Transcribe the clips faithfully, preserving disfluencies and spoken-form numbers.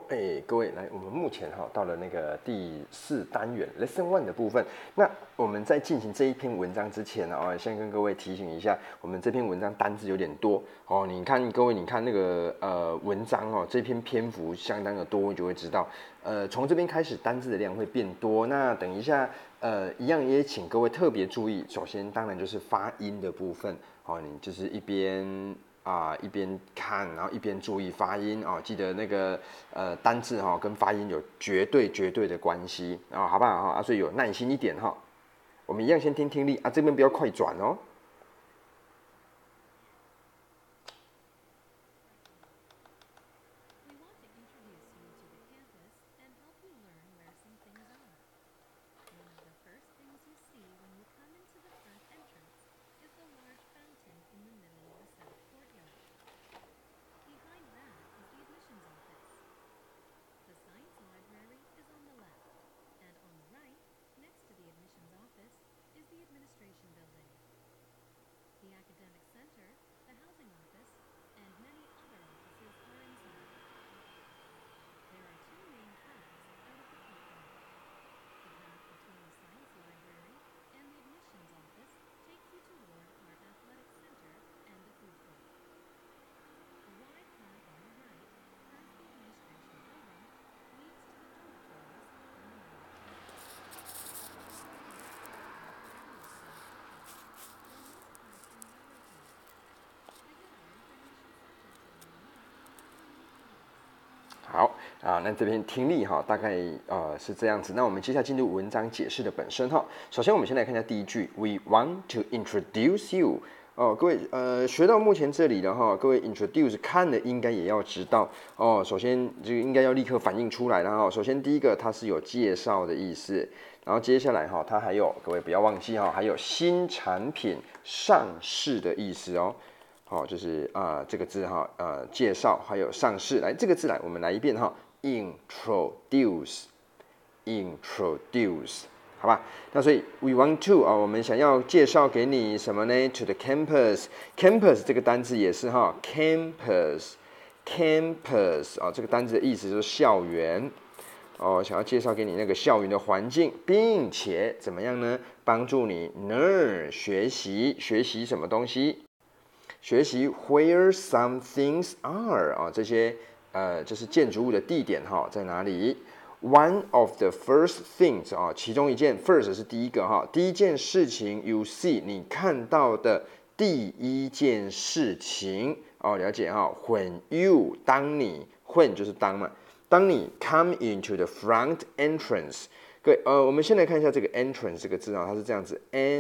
哎，各位来，我们目前哈到了那个第四单元 Lesson One 的部分。那我们在进行这一篇文章之前呢，哦，先跟各位提醒一下，我们这篇文章单字有点多哦。你看，各位，你看那个呃文章哦，这篇篇幅相当的多，你就会知道，呃，从这边开始单字的量会变多。那等一下，呃，一样也请各位特别注意，首先当然就是发音的部分哦，你就是一边。啊、呃，一边看，然后一边注意发音哦，记得那个呃单字哈、哦、跟发音有绝对绝对的关系啊、哦，好不好哈？啊，所以有耐心一点哈、哦。我们一样先听听力啊，这边不要快转哦。好啊，那这边听力哈，大概呃是这样子。那我们接下来进入文章解释的本身哈。首先，我们先来看一下第一句 ，We want to introduce you。哦，各位呃，学到目前这里的哈，各位 introduce 看了应该也要知道哦。首先，这个应该要立刻反应出来了哈。首先，第一个它是有介绍的意思，然后接下来哈，它还有各位不要忘记哈，还有新产品上市的意思哦。好、哦，就是啊、呃、这个字哈，呃介绍还有上市，来这个字来，我们来一遍哈 ，introduce，introduce， 好吧？那所以 we want to 啊、哦，我们想要介绍给你什么呢 ？To the campus，campus 这个单字也是哈 ，campus，campus 啊、哦，这个单字的意思就是校园。哦，想要介绍给你那个校园的环境，并且怎么样呢？帮助你 learn 学习，学习什么东西？学习 where some things are 啊，这些呃就是建筑物的地点哈，在哪里 ？One of the first things 啊，其中一件 first 是第一个哈，第一件事情 you see 你看到的第一件事情哦，了解哈。When you 当你 when 就是当嘛，当你 come into the front entrance， 各位呃，我们先来看一下这个 entrance 这个字啊，它是这样子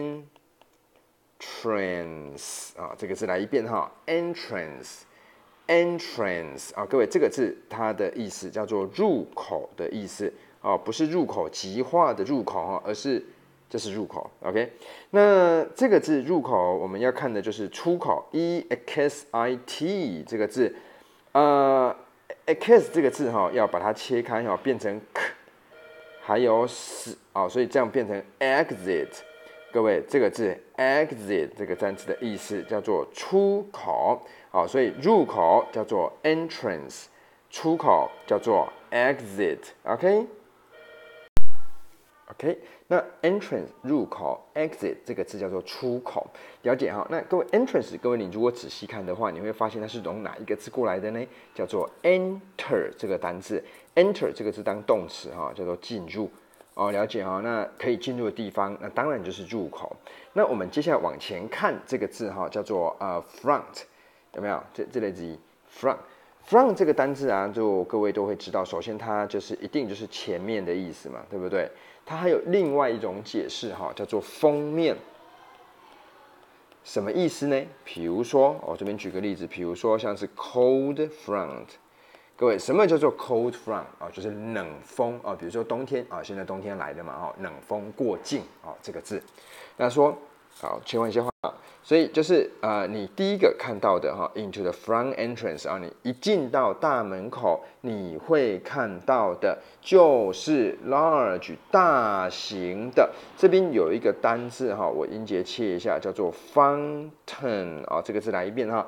n。entrance 啊，这个字来一遍哈 ，entrance，entrance 啊，各位这个字它的意思叫做入口的意思哦，不是入口即化的入口哈，而是这是入口 ，OK？ 那这个字入口我们要看的就是出口 ，e x i t 这个字，呃 ，x 这个字哈要把它切开哈，变成 k， 还有 s 啊，所以这样变成 exit。各位，这个字 exit 这个单词的意思叫做出口，好，所以入口叫做 entrance， 出口叫做 exit，OK？OK，、okay? okay, 那 entrance 入口 ，exit 这个字叫做出口，了解哈？那各位 entrance， 各位你如果仔细看的话，你会发现它是从哪一个字过来的呢？叫做 enter 这个单字 ，enter 这个字当动词哈，叫做进入。哦，了解哈、哦，那可以进入的地方，那当然就是入口。那我们接下来往前看这个字哈、哦，叫做呃 front， 有没有？这这类字 front，front 这个单字啊，就各位都会知道，首先它就是一定就是前面的意思嘛，对不对？它还有另外一种解释哈、哦，叫做封面。什么意思呢？比如说，我、哦、这边举个例子，比如说像是 cold front。各位，什么叫做 cold front 啊？就是冷风啊，比如说冬天啊，现在冬天来了嘛，哦，冷风过境啊，这个字。那说好，切换一些话，所以就是呃，你第一个看到的哈 ，into the front entrance 啊，你一进到大门口，你会看到的就是 large 大型的。这边有一个单字哈，我音节切一下，叫做 fountain 啊，这个字来一遍哈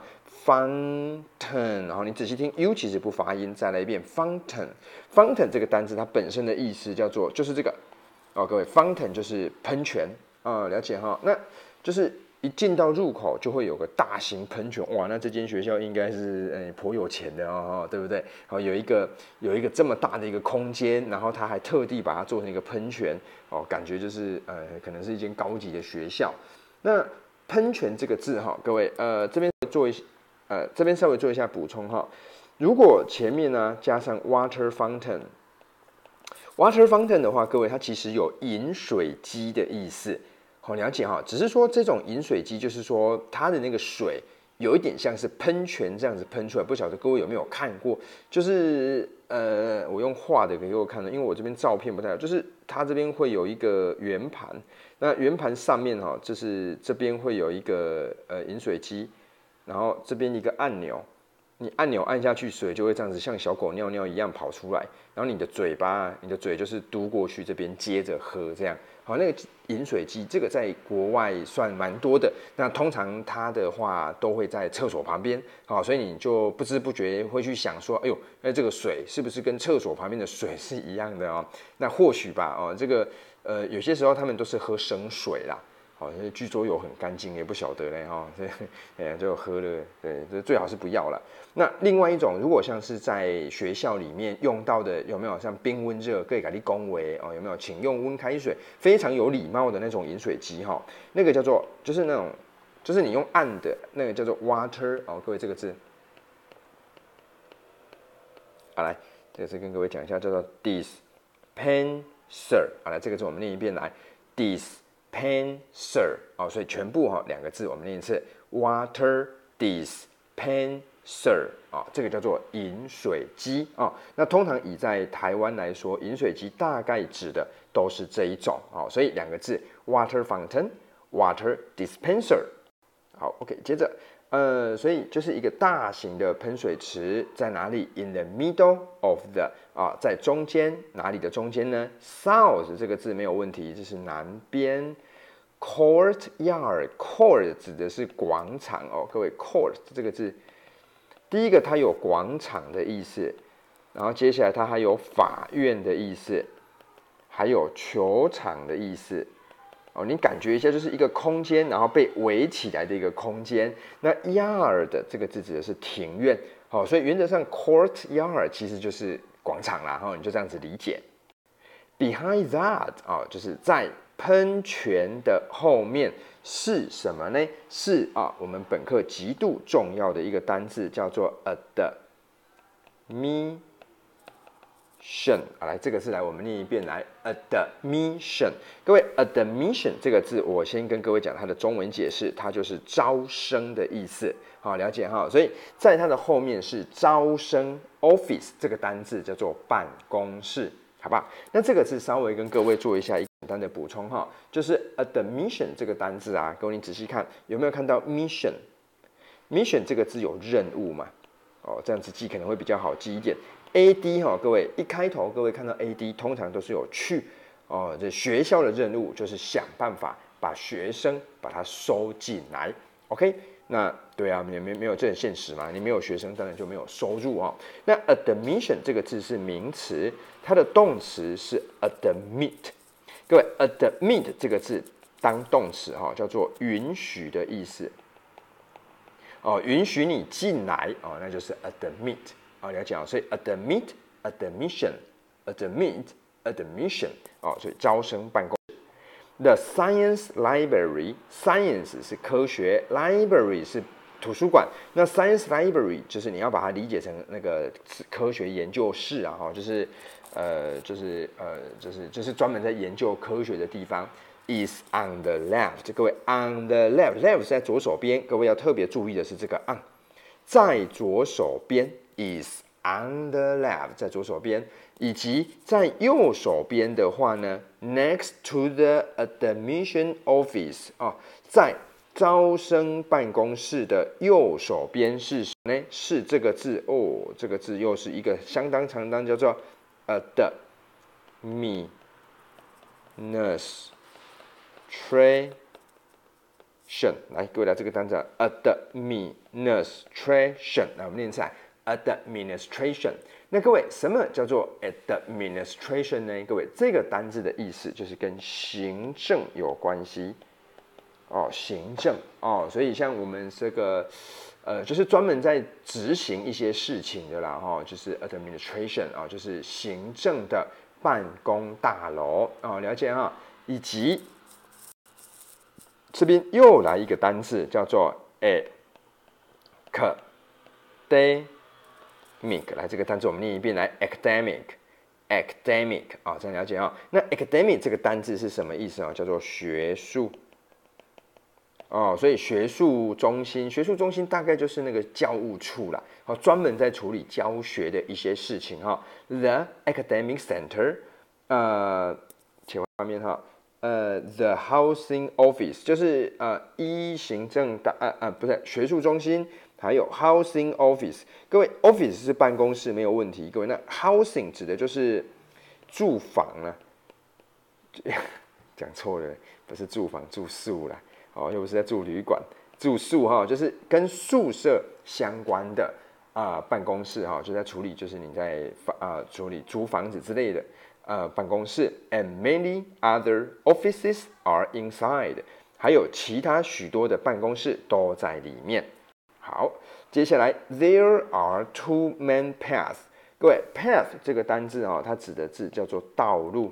fountain， 然后你仔细听 ，u 其实不发音，再来一遍 fountain。fountain 这个单词它本身的意思叫做就是这个哦，各位 fountain 就是喷泉啊、哦，了解哈？那就是一进到入口就会有个大型喷泉，哇，那这间学校应该是诶颇有钱的哦，对不对？好，有一个有一个这么大的一个空间，然后他还特地把它做成一个喷泉哦，感觉就是呃可能是一间高级的学校。那喷泉这个字哈，各位呃这边做一呃这边稍微做一下补充哈，如果前面呢加上 water fountain。water fountain 的话，各位它其实有饮水机的意思。好了解哈，只是说这种饮水机，就是说它的那个水有一点像是喷泉这样子喷出来，不晓得各位有没有看过？就是呃，我用画的给各位看的，因为我这边照片不太好，就是它这边会有一个圆盘，那圆盘上面哈，就是这边会有一个呃饮水机，然后这边一个按钮。你按钮按下去，水就会这样子像小狗尿尿一样跑出来，然后你的嘴巴，你的嘴就是嘟过去这边接着喝，这样。好，那个饮水机这个在国外算蛮多的，那通常它的话都会在厕所旁边，好，所以你就不知不觉会去想说，哎呦，那这个水是不是跟厕所旁边的水是一样的哦？那或许吧，哦，这个呃有些时候他们都是喝生水啦。好，据说有很干净，也不晓得嘞哈，哎，就喝了，对，这最好是不要了。那另外一种，如果像是在学校里面用到的，有没有像冰温热，可以给你恭维哦？有没有？请用温开水，非常有礼貌的那种饮水机哈，那个叫做就是那种，就是你用按的那个叫做 water 哦，各位这个字，好来，这个字跟各位讲一下，叫做 dispenser， 好来，这个字我们念一遍来 dis。dispenser 哦，所以全部哈、哦、两个字，我们念一次 water dispenser 啊、哦，这个叫做饮水机啊、哦。那通常以在台湾来说，饮水机大概指的都是这一种哦，所以两个字 water fountain、water dispenser。好 ，OK， 接着。呃，所以就是一个大型的喷水池，在哪里 ？In the middle of the 啊，在中间，哪里的中间呢 ？South 这个字没有问题，这是南边。Courtyard，court 指的是广场哦，各位 court 这个字，第一个它有广场的意思，然后接下来它还有法院的意思，还有球场的意思。哦，你感觉一下，就是一个空间，然后被围起来的一个空间。那 yard 这个字指的是庭院，好、哦，所以原则上 courtyard 其实就是广场啦，哈、哦，你就这样子理解。Behind that 啊、哦，就是在喷泉的后面是什么呢？是啊，我们本课极度重要的一个单字，叫做 admission。啊，来，这个字来，我们念一遍来 admission。各位 admission 这个字，我先跟各位讲它的中文解释，它就是招生的意思。好，了解哈。所以在它的后面是招生 office 这个单字叫做办公室，好吧？那这个字稍微跟各位做一下一个简单的补充哈，就是 admission 这个单字啊，各位你仔细看有没有看到 mission？mission 这个字有任务嘛？哦，这样子记可能会比较好记一点。A D 哈，各位一开头各位看到 A D 通常都是有去哦，这学校的任务就是想办法把学生把它收进来 ，OK？ 那对啊，没没没有这很现实嘛，你没有学生当然就没有收入哦。那 admission 这个字是名词，它的动词是 admit。各位 admit 这个字当动词哈、哦，叫做允许的意思哦，允许你进来哦，那就是 admit。好，了解啊，所以 admit、admission、admit、admission 哦，所以招生办公室。The science library，science 是科学 ，library 是图书馆。那 science library 就是你要把它理解成那个科学研究室啊，哈，就是呃，就是呃，就是就是专门在研究科学的地方。Is on the left， 各位 on the left，left 是在左手边，各位要特别注意的是这个 on， 在左手边。Is on the left， 在左手边，以及在右手边的话呢 ，next to the admission office 啊、哦，在招生办公室的右手边是什么呢？是这个字哦，这个字又是一个相当长单，叫做 admission 来，各位来这个单词 administration， 来我们念起来 administration。那各位，什么叫做 administration 呢？各位，这个单字的意思就是跟行政有关系哦，行政哦，所以像我们这个呃，就是专门在执行一些事情的啦，哈、哦，就是 administration 啊、哦，就是行政的办公大楼哦，了解哈，以及这边又来一个单字叫做 academic。来，这个单词我们念一遍，来 academic，academic 啊、哦，这样了解啊、哦。那 academic 这个单字是什么意思啊？叫做学术哦，所以学术中心，学术中心大概就是那个教务处啦，好、哦，专门在处理教学的一些事情哈、哦。The academic center， 呃，切换画面哈。呃 ，the housing office 就是呃一行政大呃呃不是学术中心，还有 housing office。各位 ，office 是办公室没有问题。各位，那 housing 指的就是住房啊，讲错了，不是住房住宿啦，哦，又不是在住旅馆，住宿哈，就是跟宿舍相关的啊、呃、办公室哈，就在处理就是你在啊、呃、处理租房子之类的。呃，办公室 ，and many other offices are inside， 还有其他许多的办公室都在里面。好，接下来 there are two main paths。各位 ，path 这个单字啊、哦，它指的字叫做道路。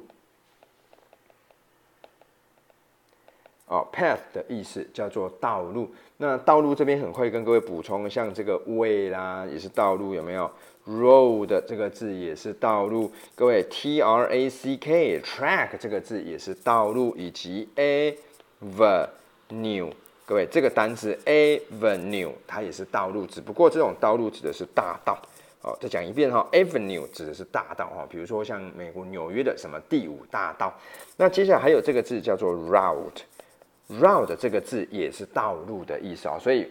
哦 ，path 的意思叫做道路。那道路这边很会跟各位补充，像这个 way 啦，也是道路，有没有 ？road 这个字也是道路。各位 ，T R A C K track 这个字也是道路，以及 avenue。各位，这个单词 avenue 它也是道路，只不过这种道路指的是大道。哦，再讲一遍哈 ，avenue 指的是大道哈，比如说像美国纽约的什么第五大道。那接下来还有这个字叫做 route。route 这个字也是道路的意思啊、哦，所以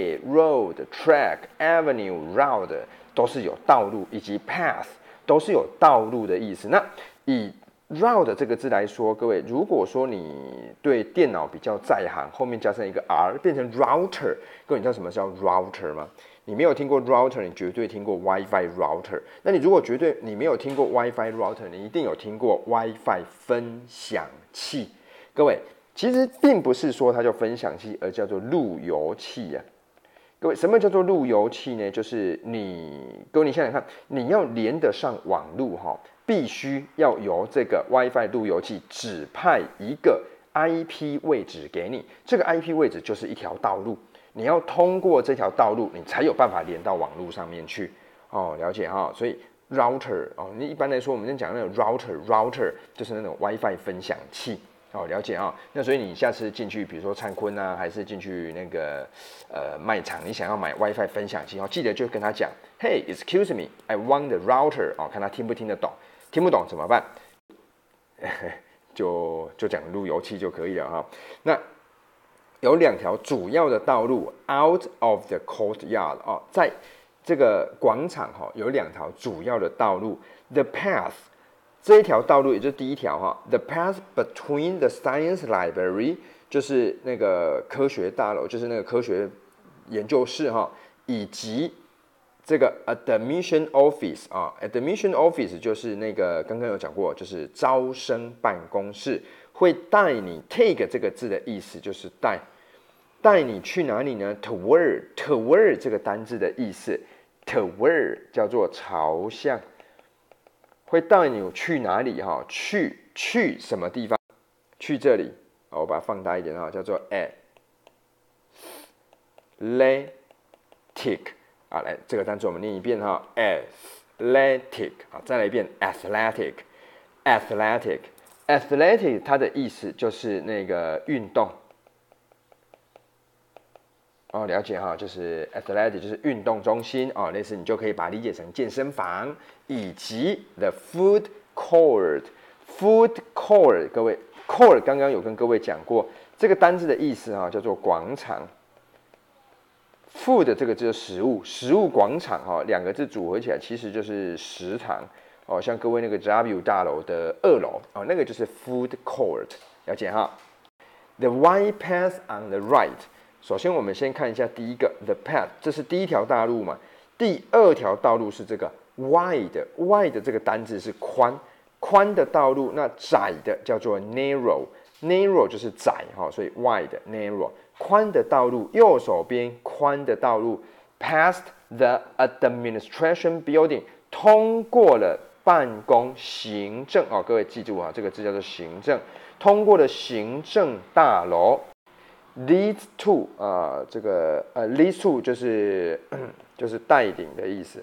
way、road、track、avenue、route 都是有道路，以及 path 都是有道路的意思。那以 route 这个字来说，各位，如果说你对电脑比较在行，后面加上一个 r 变成 router， 各位你知道什么叫 router 吗？你没有听过 router， 你绝对听过 WiFi router。那你如果绝对你没有听过 WiFi router， 你一定有听过 WiFi 分享器。各位。其实并不是说它叫分享器，而叫做路由器啊。各位，什么叫做路由器呢？就是你，各位你想想看，你要连得上网路哈，必须要由这个 WiFi 路由器指派一个 I P 位置给你，这个 I P 位置就是一条道路，你要通过这条道路，你才有办法连到网路上面去。哦，了解哈，所以 router 哦，你一般来说我们讲那种 router，router 就是那种 WiFi 分享器。哦，了解啊、哦。那所以你下次进去，比如说灿坤啊，还是进去那个呃卖场，你想要买 WiFi 分享器哦，记得就跟他讲 ，Hey, excuse me, I want the router 哦，看他听不听得懂，听不懂怎么办？就就讲路由器就可以了哈、哦。那有两条主要的道路 out of the courtyard 哦，在这个广场哈、哦，有两条主要的道路 ，the path。这一条道路也就是第一条哈 ，the path between the science library 就是那个科学大楼，就是那个科学研究室哈，以及这个 admission office 啊 ，admission office 就是那个刚刚有讲过，就是招生办公室，会带你 take 这个字的意思就是带，带你去哪里呢 ？toward toward 这个单字的意思 ，toward 叫做朝向。会带你去哪里哈？去去什么地方？去这里，我把它放大一点哈，叫做 athletic 啊，来这个单词我们念一遍哈 ，athletic 啊，再来一遍 athletic，athletic，athletic 它的意思就是那个运动。哦，了解哈，就是 athletic 就是运动中心哦，类似你就可以把它理解成健身房，以及 the food court，food court， 各位 court 刚刚有跟各位讲过，这个单字的意思哈叫做广场 ，food 这个就是食物，食物广场哈，两个字组合起来其实就是食堂哦，像各位那个 W 大楼的二楼哦，那个就是 food court， 了解哈。 The wide path on the right。首先，我们先看一下第一个 the path， 这是第一条大路嘛。第二条道路是这个 wide，wide 这个单字是宽，宽的道路。那窄的叫做 narrow，narrow 就是窄哈，所以 wide narrow。宽的道路，右手边宽的道路 ，past the administration building， 通过了办公行政哦，各位记住啊，这个字叫做行政，通过了行政大楼。leads to 啊、呃，这个呃 leads to 就是就是带领的意思。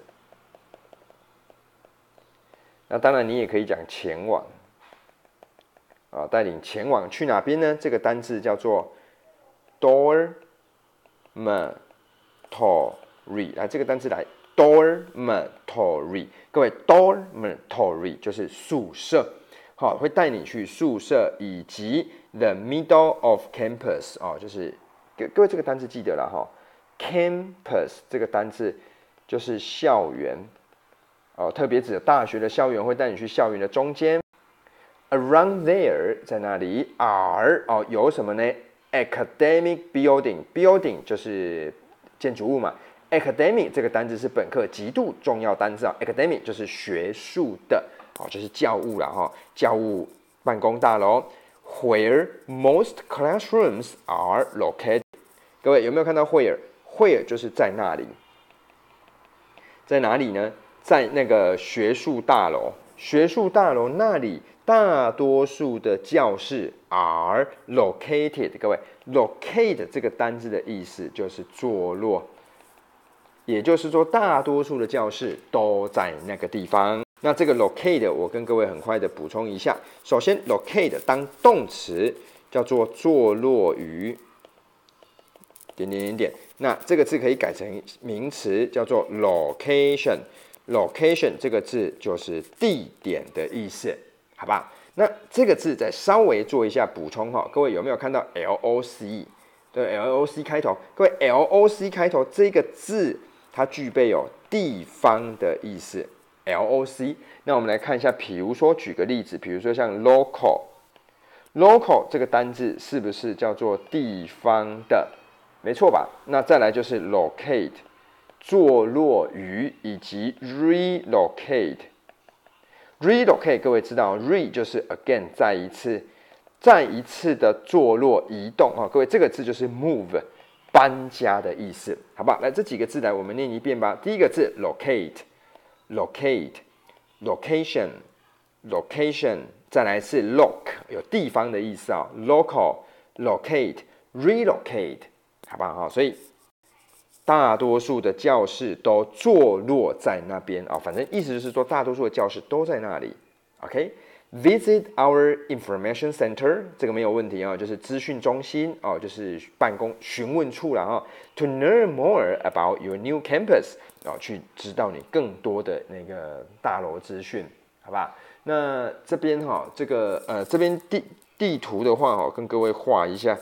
那当然你也可以讲前往啊，带领前往去哪边呢？这个单字叫做 dormitory， 来这个单字来 dormitory， 各位 dormitory 就是宿舍。好，会带你去宿舍，以及 the middle of campus 哦，就是各位这个单字记得了哈 ，campus 这个单字就是校园哦，特别指大学的校园，会带你去校园的中间。Around there 在那里 are 哦有什么呢 ？academic building building 就是建筑物嘛。academic 这个单字是本课极度重要单字啊 ，academic 就是学术的。哦，就是教务啦哈，教务办公大楼 ，where most classrooms are located。各位有没有看到 where？where 就是在那里，在哪里呢？在那个学术大楼，学术大楼那里，大多数的教室 are located。各位 ，locate 这个单字的意思就是坐落，也就是说，大多数的教室都在那个地方。那这个 locate 我跟各位很快的补充一下。首先 locate 当动词叫做坐落于点点点点，那这个字可以改成名词叫做 location。location 这个字就是地点的意思，好吧？那这个字再稍微做一下补充哈，各位有没有看到 loc？ 对 ，loc 开头，各位 loc 开头这个字它具备有地方的意思。loc， 那我们来看一下，比如说举个例子，比如说像 local，local 这个单字是不是叫做地方的？没错吧？那再来就是 locate， 坐落于以及 relocate。relocate 各位知道 re 就是 again 再一次，再一次的坐落移动啊，各位这个字就是 move 搬家的意思，好不好？来这几个字来我们念一遍吧。第一个字 locate。locate, location, location， 再来是 loc， 有地方的意思啊、哦、，local, locate, relocate， 好不好？所以大多数的教室都坐落在那边啊、哦，反正意思就是说，大多数的教室都在那里。OK，visit our information center， 这个没有问题啊、哦，就是资讯中心哦，就是办公询问处了哈、哦。To learn more about your new campus。哦，去知道你更多的那个大楼资讯，好吧？那这边哈、哦，这个呃，这边地地图的话哦，跟各位画一下。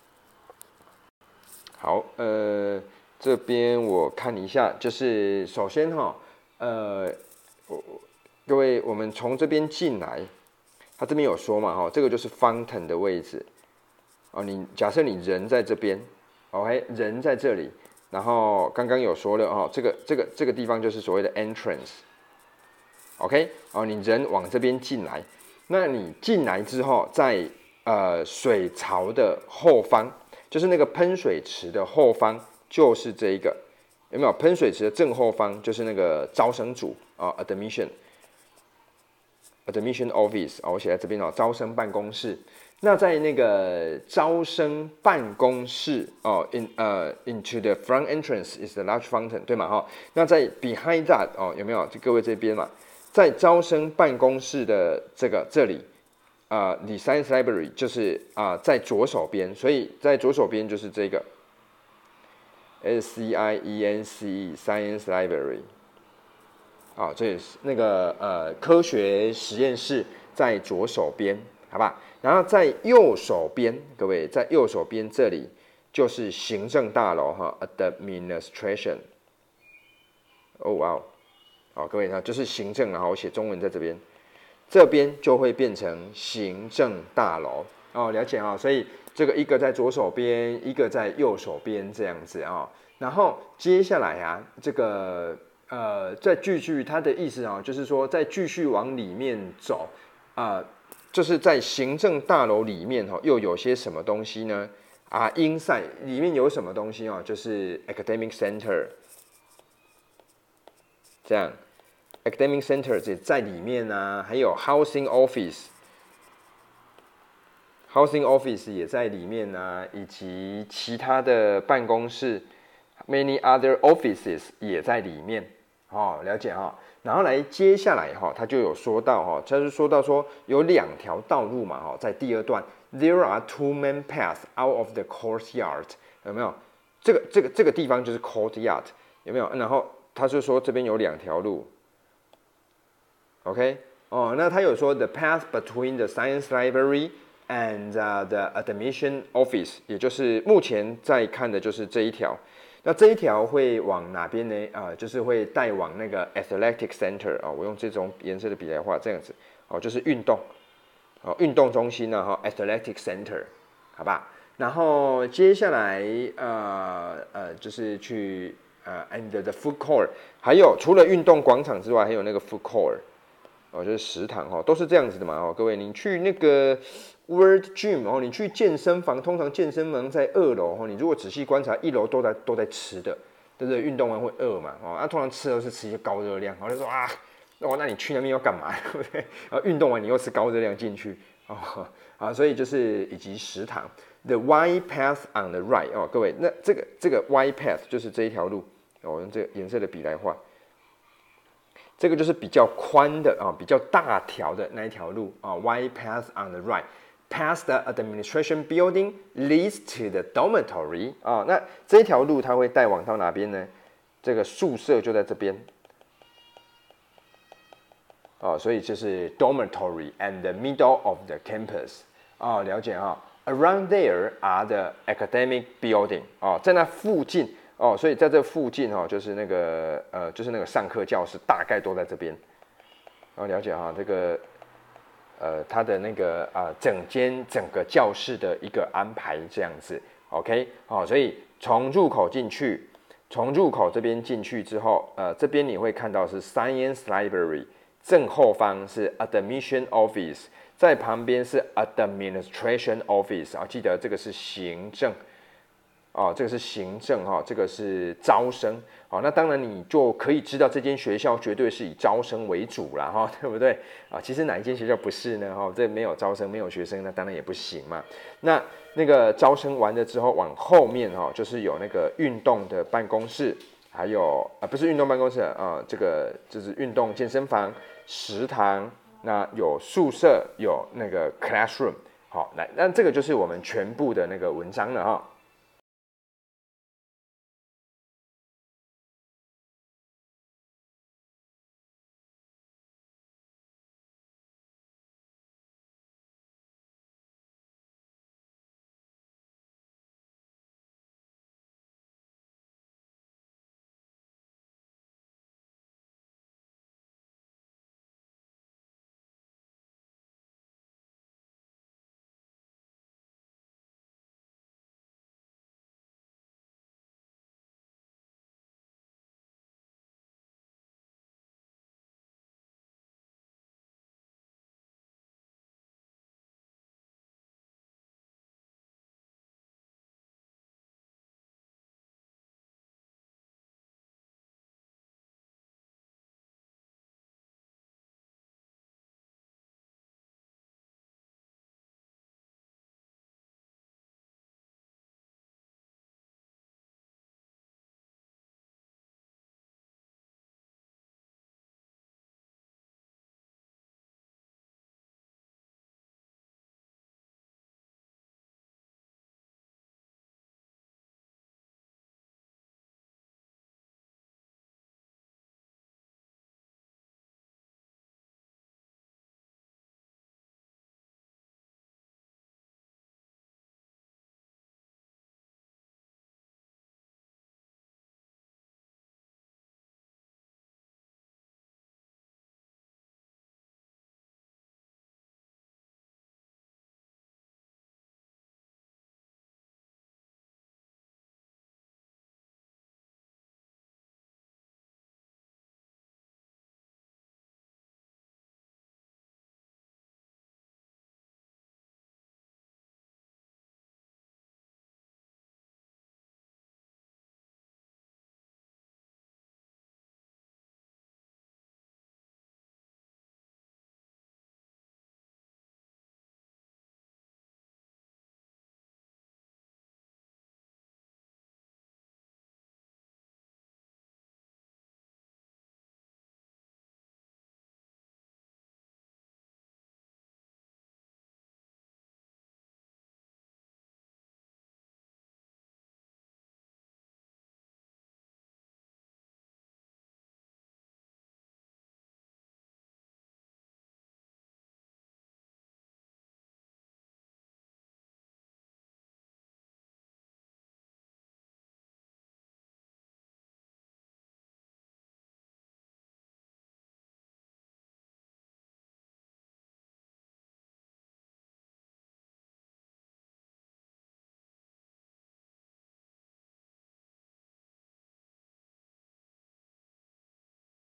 好，呃，这边我看一下，就是首先哈、哦，呃，各位，我们从这边进来，他这边有说嘛，哈、哦，这个就是 fountain 的位置。哦，你假设你人在这边 ，OK， 人在这里。然后刚刚有说了哦，这个这个这个地方就是所谓的 entrance，OK， 哦，你人往这边进来，那你进来之后，在呃水槽的后方，就是那个喷水池的后方，就是这一个，有没有？喷水池的正后方就是那个招生组啊、哦、，admission admission office 啊、哦，我写在这边哦，招生办公室。那在那个招生办公室哦 ，in 呃、uh, into the front entrance is the large fountain， 对嘛哈？那在 behind that 哦，有没有？就各位这边嘛，在招生办公室的这个这里啊、呃、，the science library 就是啊、呃、在左手边，所以在左手边就是这个 S C I E N C E science library， 啊、哦，这也是那个呃科学实验室在左手边，好吧？然后在右手边，各位在右手边这里就是行政大楼哈 ，administration。哦哇哦，好，各位看，就是行政，然后我写中文在这边，这边就会变成行政大楼哦，了解啊、哦。所以这个一个在左手边，一个在右手边这样子啊、哦。然后接下来啊，这个呃，再继续它的意思啊、哦，就是说再继续往里面走啊、呃，就是在行政大楼里面哈、哦，又有些什么东西呢？啊 ，inside 里面有什么东西哦？就是 academic center 这样 ，academic center 也在里面啊，还有 housing office。Housing Office 也在里面啊，以及其他的办公室 ，many other offices 也在里面，哦，了解哈、哦。然后来接下来哈、哦，他就有说到哈、哦，他就说到说有两条道路嘛哈、哦，在第二段 ，there are two main paths out of the courtyard， 有没有？这个这个这个地方就是 courtyard， 有没有？然后他就说这边有两条路 ，OK， 哦，那他有说 the path between the science library and、uh, the admission office， 也就是目前在看的就是这一条。那这一条会往哪边呢？啊、呃，就是会带往那个 athletic center 啊、哦，我用这种颜色的笔来画，这样子哦，就是运动哦，运动中心呢、啊、哈、哦、，athletic center， 好吧？然后接下来呃呃，就是去呃 and the food court， 还有除了运动广场之外，还有那个 food court。哦，就是食堂哦，都是这样子的嘛哦，各位，你去那个 World Gym 哦，你去健身房，通常健身房在二楼哦，你如果仔细观察，一楼都在都在吃的，对不对？运动完会饿嘛哦，那、啊、通常吃都是吃一些高热量，我就说啊，哦，那你去那边要干嘛？对不对？然后运动完你又吃高热量进去哦，啊，所以就是以及食堂 ，the white path on the right 哦，各位，那这个这个 white path 就是这一条路，哦我用这个颜色的笔来画。这个就是比较宽的啊，比较大条的那一条路啊 ，wide path on the right, past the administration building leads to the dormitory 啊。那这一条路它会带往到哪边呢？这个宿舍就在这边啊，所以就是 dormitory and the middle of the campus 啊，了解啊。Around there are the academic building 啊，在那附近。哦，所以在这附近哈、哦，就是那个呃，就是那个上课教室，大概都在这边。哦，了解哈、哦，这个呃，它的那个啊、呃，整间整个教室的一个安排这样子 ，OK， 好、哦，所以从入口进去，从入口这边进去之后，呃，这边你会看到是 Science Library， 正后方是 Admission Office， 在旁边是 Administration Office， 啊、哦，记得这个是行政。哦，这个是行政哈、哦，这个是招生，好、哦，那当然你就可以知道这间学校绝对是以招生为主啦哈、哦，对不对啊？其实哪一间学校不是呢？哈、哦，这没有招生，没有学生，那当然也不行嘛。那那个招生完了之后，往后面哈、哦，就是有那个运动的办公室，还有啊，不是运动办公室啊、呃，这个就是运动健身房、食堂，那有宿舍，有那个 classroom， 好，来，那这个就是我们全部的那个文章了哈、哦。